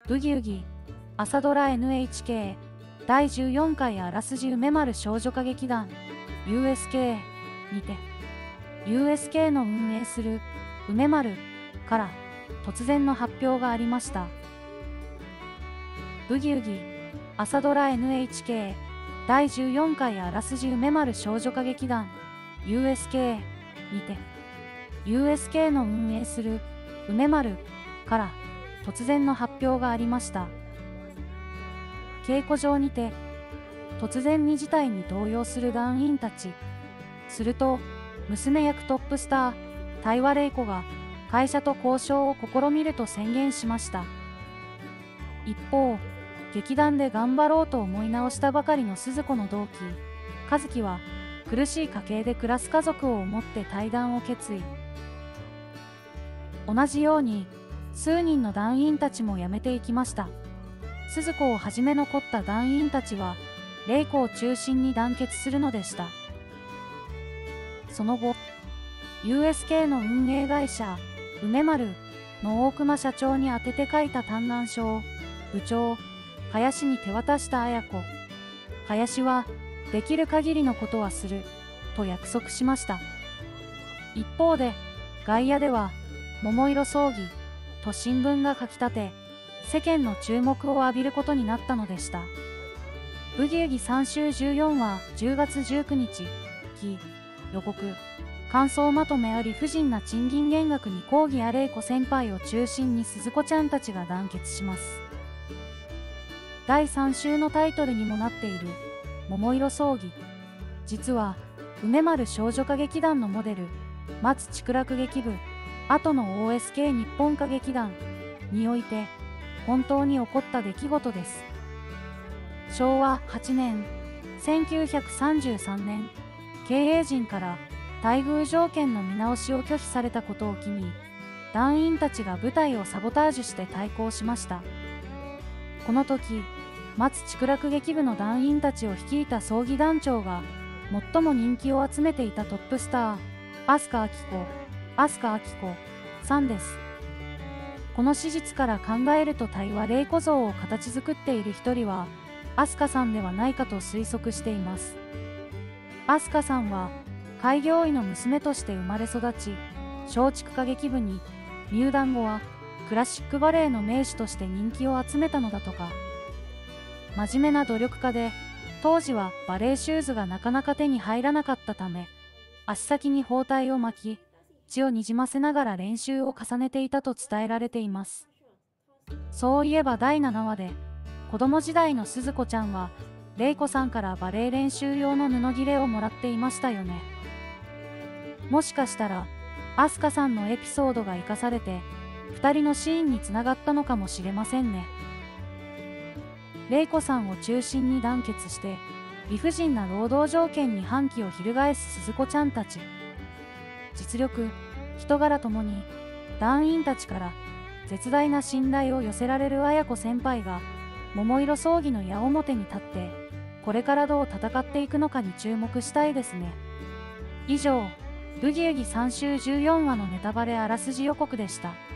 ブギウギ朝ドラ NHK 第14回あらすじ梅丸少女歌劇団 USK にて USK の運営する梅丸から突然の発表がありました。ブギウギ朝ドラ NHK 第14回あらすじ梅丸少女歌劇団 USK にて USK の運営する梅丸から突然の発表がありました。稽古場にて突然に事態に動揺する団員たち。すると娘役トップスター対話玲子が会社と交渉を試みると宣言しました。一方、劇団で頑張ろうと思い直したばかりの鈴子の同期和樹は苦しい家系で暮らす家族を思って退団を決意。同じように数人の団員たちも辞めていきました。鈴子をはじめ残った団員たちは玲子を中心に団結するのでした。その後 USK の運営会社梅丸の大熊社長に宛てて書いた嘆願書を部長林に手渡した綾子。林はできる限りのことはすると約束しました。一方で外野では桃色葬儀と新聞が書き立て世間の注目を浴びることになったのでした。ブギウギ3週14話10月19日予告感想まとめあり不尽な賃金減額に抗議あ玲子先輩を中心に鈴子ちゃんたちが団結します。第3週のタイトルにもなっている桃色葬儀。実は梅丸少女歌劇団のモデル松竹楽劇部後の OSK 日本歌劇団において本当に起こった出来事です。昭和8年1933年経営陣から待遇条件の見直しを拒否されたことを機に団員たちが舞台をサボタージュして対抗しました。この時松竹楽劇部の団員たちを率いた葬儀団長が最も人気を集めていたトップスター飛鳥明子さんです。この史実から考えると対話玲子像を形作っている一人は飛鳥さんではないかと推測しています。飛鳥さんは開業医の娘として生まれ育ち松竹歌劇部に入団後はクラシックバレエの名手として人気を集めたのだとか。真面目な努力家で当時はバレエシューズがなかなか手に入らなかったため足先に包帯を巻き血をにじませながら練習を重ねていたと伝えられています。そういえば第7話で子供時代の鈴子ちゃんは玲子さんからバレエ練習用の布切れをもらっていましたよね。もしかしたら飛鳥さんのエピソードが生かされて2人のシーンにつながったのかもしれませんね。玲子さんを中心に団結して理不尽な労働条件に反旗を翻す鈴子ちゃんたち。実力人柄ともに団員たちから絶大な信頼を寄せられる綾子先輩が桃色葬儀の矢面に立ってこれからどう戦っていくのかに注目したいですね。以上ブギウギ3週14話のネタバレあらすじ予告でした。